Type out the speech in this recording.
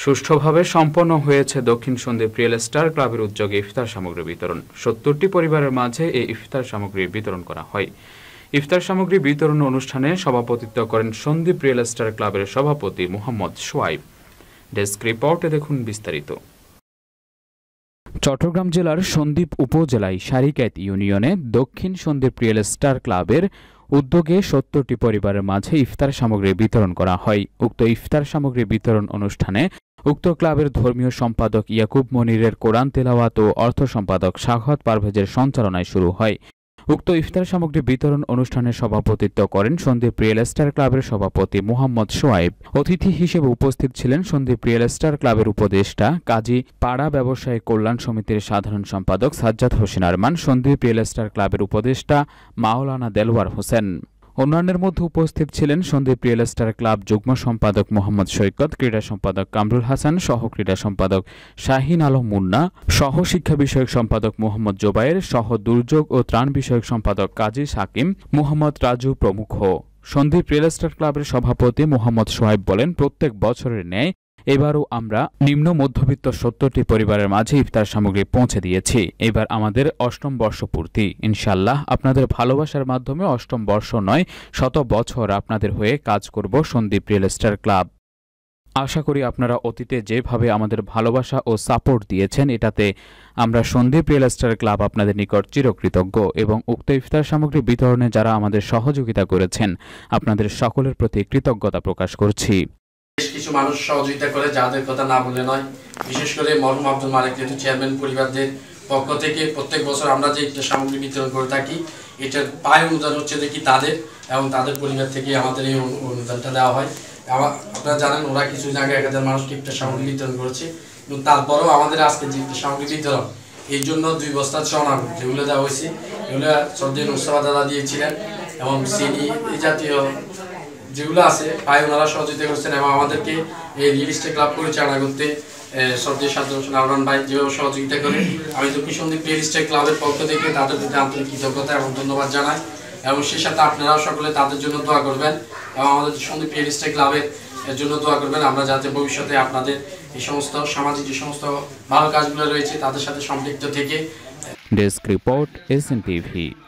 সুষ্ঠুভাবে সম্পন্ন হয়েছে দক্ষিণ সন্দ্বীপ রিয়েল স্টার ক্লাবের উদ্যোগে ইফতার সামগ্রী বিতরণ। ৭০টি পরিবারের মাঝে এই ইফতার সামগ্রী বিতরণ করা হয়। ইফতার সামগ্রী বিতরণ অনুষ্ঠানে সভাপতিত্ব করেন সন্দ্বীপ রিয়েল স্টার ক্লাবের সভাপতি মোহাম্মদ সোয়াইব। ডেস্ক রিপোর্টে দেখুন বিস্তারিত। চট্টগ্রাম জেলার সন্দ্বীপ উপজেলায় সারিকাইত ইউনিয়নে দক্ষিণ সন্দ্বীপ রিয়েল স্টার ক্লাবের উদ্যোগে ৭০টি পরিবারের মাঝে ইফতার সামগ্রী বিতরণ করা হয়। উক্ত ইফতার সামগ্রী বিতরণ অনুষ্ঠানে উক্ত ক্লাবের ধর্মীয় সম্পাদক ইয়াকুব মনিরের কোরআন তেলাওয়াত ও অর্থ সম্পাদক সাখাওয়াত পারভেজের সঞ্চালনায় শুরু হয়। উক্ত ইফতার সামগ্রী বিতরণ অনুষ্ঠানে সভাপতিত্ব করেন সন্দ্বীপ রিয়েল স্টার ক্লাবের সভাপতি মোহাম্মদ সোয়াইব। অতিথি হিসেবে উপস্থিত ছিলেন সন্দ্বীপ রিয়েল স্টার ক্লাবের উপদেষ্টা কাজী, পাড়া ব্যবসায়ী কল্যাণ সমিতির সাধারণ সম্পাদক সাজ্জাদ হোসেন আরমান, সন্দ্বীপ রিয়েল স্টার ক্লাবের উপদেষ্টা মাওলানা দেলওয়ার হোসেন। অন্যান্যের মধ্যে উপস্থিত ছিলেন সন্দ্বীপ রিয়েল স্টার ক্লাব যুগ্ম সম্পাদক মোহাম্মদ সৈকত, ক্রীড়া সম্পাদক কামরুল হাসান, সহ ক্রীড়া সম্পাদক শাহিন আলম মুন্না, সহ শিক্ষা বিষয়ক সম্পাদক মোহাম্মদ জোবায়ের, সহ দুর্যোগ ও ত্রাণ বিষয়ক সম্পাদক কাজী সাকিম, মোহাম্মদ রাজু প্রমুখ। সন্দ্বীপ রিয়েল স্টার ক্লাবের সভাপতি মোহাম্মদ সোহাইব বলেন, প্রত্যেক বছরের ন্যায় এবারও আমরা নিম্ন মধ্যবিত্ত ৭০টি পরিবারের মাঝে ইফতার সামগ্রী পৌঁছে দিয়েছি। এবার আমাদের ৮ম বর্ষ পূর্তি। ইনশাআল্লাহ আপনাদের ভালোবাসার মাধ্যমে ৮ম বর্ষ নয়, ১০০ বছর আপনাদের হয়ে কাজ করব সন্দ্বীপ রিয়েল স্টার ক্লাব। আশা করি আপনারা অতীতে যেভাবে আমাদের ভালোবাসা ও সাপোর্ট দিয়েছেন, এটাতে আমরা সন্দ্বীপ রিয়েল স্টার ক্লাব আপনাদের নিকট চিরকৃতজ্ঞ এবং উক্ত ইফতার সামগ্রী বিতরণে যারা আমাদের সহযোগিতা করেছেন, আপনাদের সকলের প্রতি কৃতজ্ঞতা প্রকাশ করছি। বেশ কিছু মানুষ সহযোগিতা করে, যাদের কথা না বলে নয়। বিশেষ করে মরহুম আব্দুল মালিক যেহেতু চেয়ারম্যান পরিবারদের পক্ষ থেকে প্রত্যেক বছর আমরা যে ইফতার সামগ্রী বিতরণ করে থাকি, এটার পায় অনুদান হচ্ছে দেখি তাদের এবং তাদের পরিবার থেকে আমাদের এই অনুদানটা দেওয়া হয়। আপনারা জানেন ওরা কিছু জায়গায় ১,০০০ মানুষকে ইফতার সামগ্রী বিতরণ করেছে, কিন্তু তারপরেও আমাদের আজকে যে ইফতার সামগ্রী বিতরণ, এই জন্য ২ বস্তা চনা যেগুলো দেওয়া হয়েছে, এগুলো সর্দি নুসরাত দাদা দিয়েছিলেন এবং চিনি এই জাতীয় যেগুলো আছে পায় ওনারা সহযোগিতা করছেন এবং আমাদেরকে এই রিয়েল স্টেট ক্লাব পরিচালনা করতে সর্দি সাজ্জাদ হোসেন আরমান ভাই যেভাবে সহযোগিতা করে, আমি দক্ষিণ সন্দ্বীপ রিয়েল স্টেট ক্লাবের পক্ষ থেকে তাদের প্রতি আন্তরিক কৃতজ্ঞতা এবং ধন্যবাদ জানাই। এবং সেই সাথে আপনারাও সকলে তাদের জন্য দোয়া করবেন এবং আমাদের সন্দ্বীপ রিয়েল স্টেট ক্লাবের জন্য দোয়া করবেন, আমরা যাতে ভবিষ্যতে আপনাদের এই সমস্ত সামাজিক যে সমস্ত ভালো কাজগুলো রয়েছে তাদের সাথে সম্পৃক্ত থেকে। Desk report, SNTV।